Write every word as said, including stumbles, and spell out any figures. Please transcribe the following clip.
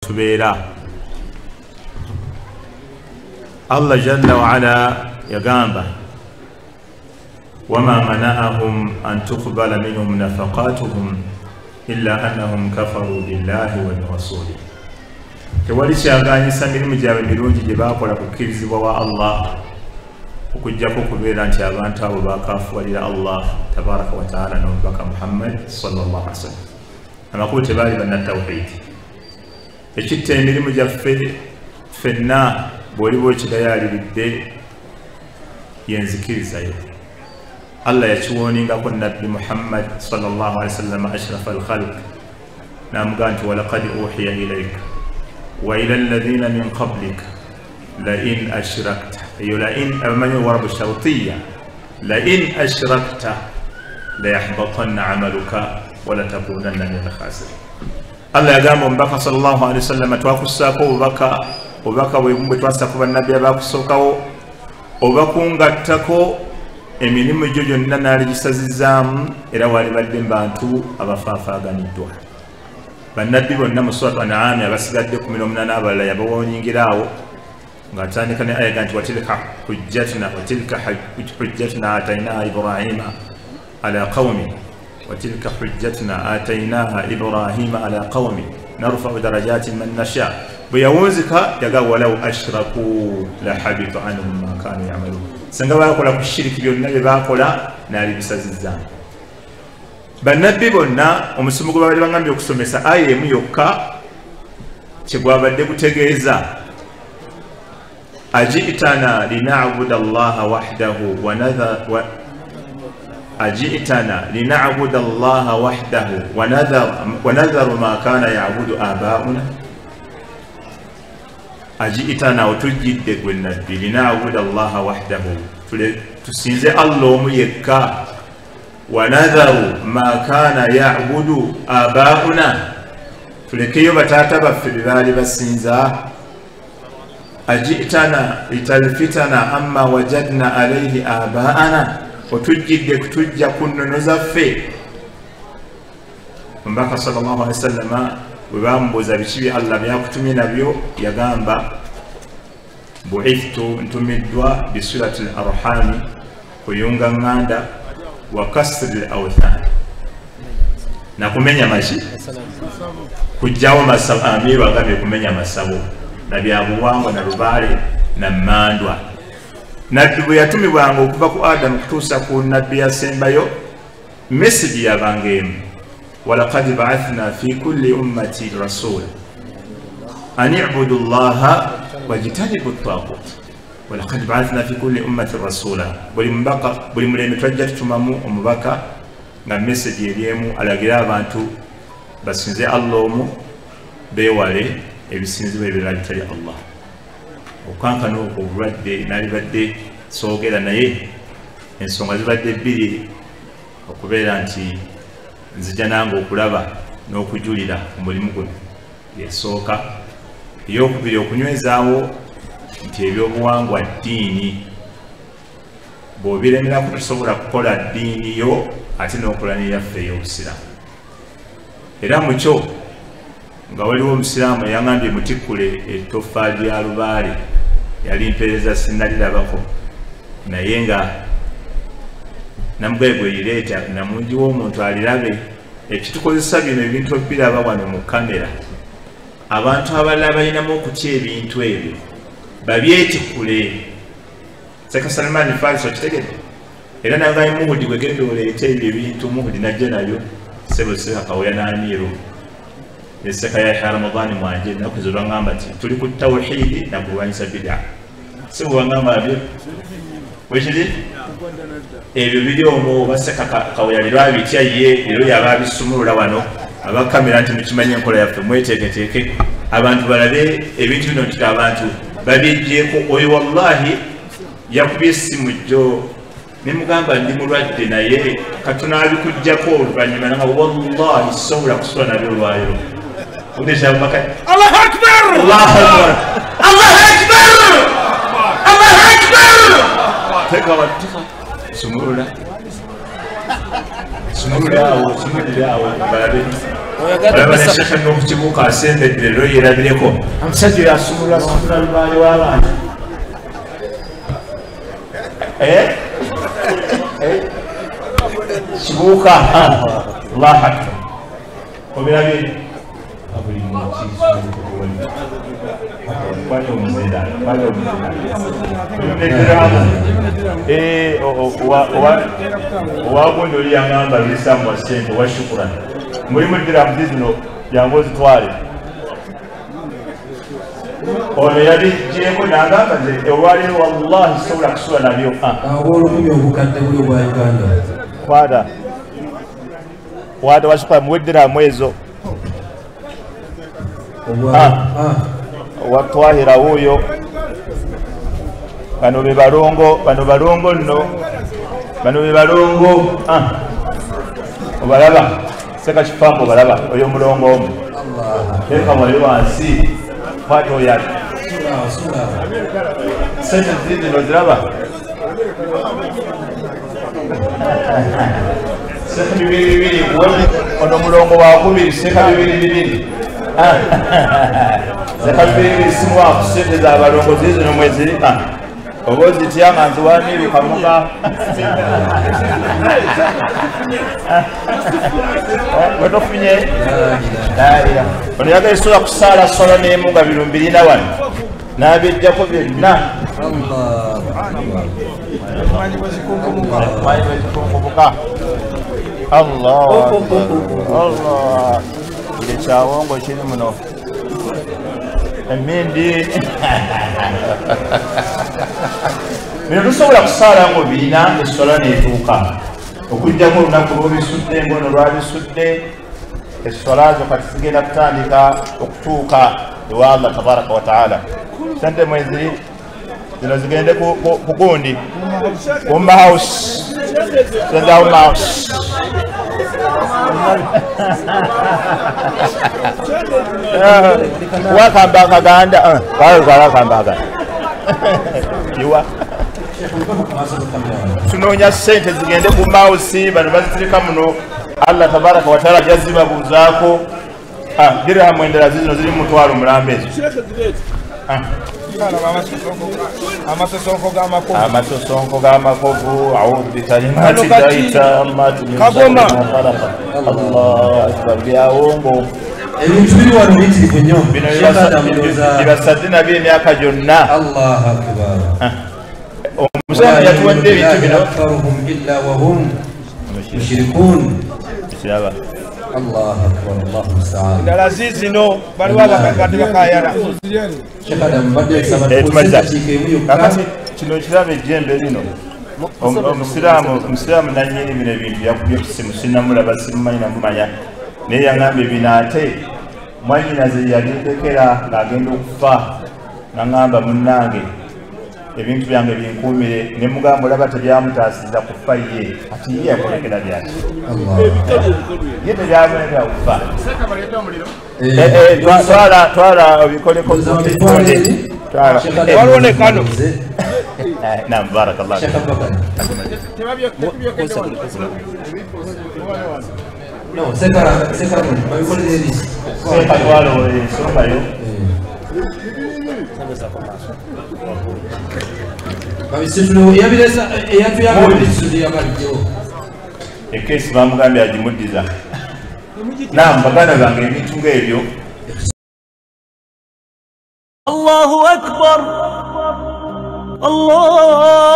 tubeera. Allah jalla wa ala yagamba wama mana'ahum an tuqbala minhum nafaqatuhum illa annahum kafaru billahi wa rasulihi. Tewali kyaganyisa mirimu gyabwe mirungi gye baakola kukkirizibwa wa Allah okujjako okubeera nti abantu abo bakafuwalira Allah tabaraka wa taala n'omubaka Muhammad sallallahu alaihi wasallam. Amakulu tebaali bannatawhidi. Ekitta emirimu gyaffe ffenna bw'oliba okigayaliridde yenzikirizayo. Allah yakiwooningako nabbi Muhammad sallallahu alaihi wasallam ashrafa al-khalq n'amugamba nti walaqad uhiya ilayka wa ila alladhina min qablika la in ashrakta iyo la in amanu warbu shawtiyya la in ashrakta la yahbatanna amaluka wa la takunanna min al-khasirin. Allah yagamba omubaka sallallahu alaihi wasallam twakusaako obubaka obubaka bwe twassa ku bannabbi abakusookawo obakungattako emirimu gyo gyonna naali gisazizaamu era wali badde bantu abafaafaaganiddwa. Bannabbi bonna mu suratu An'am abasigadde kumi n'omunaana abalala yabawoonyingiraawo ng'atandika ne aya nti watilka hujjatuna watilka hujjatuna atainaha Ibrahima ala qaumi watilka hujjatuna atainaha Ibrahima ala qaumi narfa'u darajatin man nasha. Bwe yawunzika yaga walaw ashraku la habita anhum ma kanu ya'malun. Senga bakola ku shiriki byonna bye bakola naali bisazizaamu. Bannabbi bonna omusomo gwe baali bangambye okusomesa aya emu yokka kye gwabadde gutegeeza ajitana lina'budu allaha wahdahu wa nadhar wa ajitana lina'budu allaha wahdahu wa nadhar wa nadharu ma kana ya'budu aba'una. Ajitana otujidde gwe nabbi lina'budu allaha wahdahu tusinze Allah omu yekka wa nadharu ma kana ya'budu aba'una tulekeyo bataata baffe bye baali basinza. Ajitana litalfitana amma wajadna alayhi aba'ana otujidde kutujja ku nnono zaffe. Omubaka sallallahu alaihi wasallam bwe bamubuuza biki bye Allah byakutumye nabyo yagamba bu'ithtu ntumiddwa bisurati al-arhami kuyunga nganda wa kasri al-awthan na kumenya mashi kujjawo masabo amiru agambye kumenya masabo na byabuwangwa na rubale na mandwa. Nabbi bwe yatumibwanga okuva ku Adamu kutuusa ku nabbi yasembayo message yabangemu walaqad ba'athna fi kulli ummati rasula an i'budu allaha wajtanibu at-taghut walaqad ba'athna fi kulli ummati rasula. Buli mbaka buli mulembe twajja tutumamu omubaka nga message eryemu alagira abantu basinze Allah omu bewale ebisinzibwa ebirala bitali Allah. Okankana okwo obulwadde naali badde soogera naye ensonga zibadde bbiri okubeera nti nzija nange okulaba n'okujulira omulimu guno. Yesooka ey'okubiri okunywezaawo nti ebyobuwangwa ddiini bw'obiremerako tosobola kukola ddiini yo ate n'okola n'eyaffe ey'obusiraamu. Era mu kyo nga waliwo omusiraamu eyangambye mutikkule ettoffaali lya lubaale yali mpeereza sinnalirabako naye nga namugaye bwe lireeta namungi w'omuntu alirabe. Ekitukozesa bino ebintu ebiraba wano mu kamera abantu abalala balinamu okutya ebintu ebyo babyetikkule. Seka Salman Farisi okitegedde era nangaye Muhudi bwe genda oleeta ebyo ebintu Muhudi najja nabyo sebo seka kawoya n'amiru eseka ya Ramadhani mwanje ennaku zo lwangamba nti tuli ku tawhidi na kulwanyisa bid'a. Sebo wangamba byo wekiri ebyo biri omwo baseka kawoya lirwa bitya ye lero yaba bisumulula wano abakamera nti mukimanye enkola yaffe mweteeketeeke abantu balabe ebintu bino nti abantu babijjeeko. Oyo wallahi yakubye essimu jjo ne mugamba ndi mulwadde naye katunabikujjako oluvannyuma nanga wallahi sobola kusula nabyo olwayo. Allahu akbar! Allahu akbar! Allahu akbar! Allahu akbar! Teka wateka sumulula sumulula sumulula balabe olabaneshaka n'okukibuuka asembedde lero yerabireko omusajja yasumulula sumula lubaale w'abantu kibuuka allahu akbar obirabye buli owagundi oli yangamba bisamwa sente owa shukurani mulimu diramu zino jangu ozitwale ono yabigyeko nagamba nze olwaleero wallahi sobola kusula nabyo olukumi obukadde buli obwa uganda kwata kwata wasukula muwe diramu ezo watwahira wuyo bano be balongo bano balongo nno bano be balongo obalaba seka kifambo obalaba oyo omulongo omu teeka wali wansi kwata oya sente zizino ziraba seka bibiri bibiri ono omulongo wakubiri seka bibiri bibiri seka bibiri bibiri simuwaku sente zabalongo zizino mwezirika oba ozityanga nziwanirukamuga wetofunye ono yaga esobola kusaala sola n'emu nga birumbi birina wano n'abyejjako byonna manyi bwezikunkubuka allah allah ekyawongo kiri muno emindi bino tusobola kusaala ngo birina esola netuuka okujjako olunaku lwobisudde ngono lwabisudde esola zo kati zigenda kutandika okutuuka ewa allah tabaraka wataala sente mweziri zino zigende ku gundi umma house senda umma house wakambaga ganda wakambaga iwa tunoonya sente zigende ku mausi bano bazitirika muno allah tabaraka wataala jazibabuuzaako dirhamu endala zizino ziri mutwalo mulambe ezo amasosonko g'amakovu audhu bikalimati taitammati allah akbar byawongo ebintu biri wano biyitirivu nnyo bino bibasadina by'emyaka gyonna omusajja yatuwadde ebintu bino kiraba Allah akbar Allah musta'an ndala zizino baliwo abakakati bakayala kakati kino kiraba ejjembe lino omusiraamu omusiraamu nanyini bino ebintu yakubye kusimu sinamulaba simumanyi namumanya naye yaŋŋambye bino ate mwanyinaze yabindekera ng'agenda okufa naŋŋamba munnange ebintu byange binkuumire ne mugamba olaba tebyamutaasiza kufa ye ati ye yakolekera byaki ye tebyamulekera kufa twala obikoleko waliwo ne kano nam barakallah no sekara sekara babikolera eri sekatwalo ensongayo babisitule yabiresa eyatuyagabisudeyabalijo ekesi bamugambye agimuddiza nam baganda bange ebintu ng'ebyo Allahu akbar Allah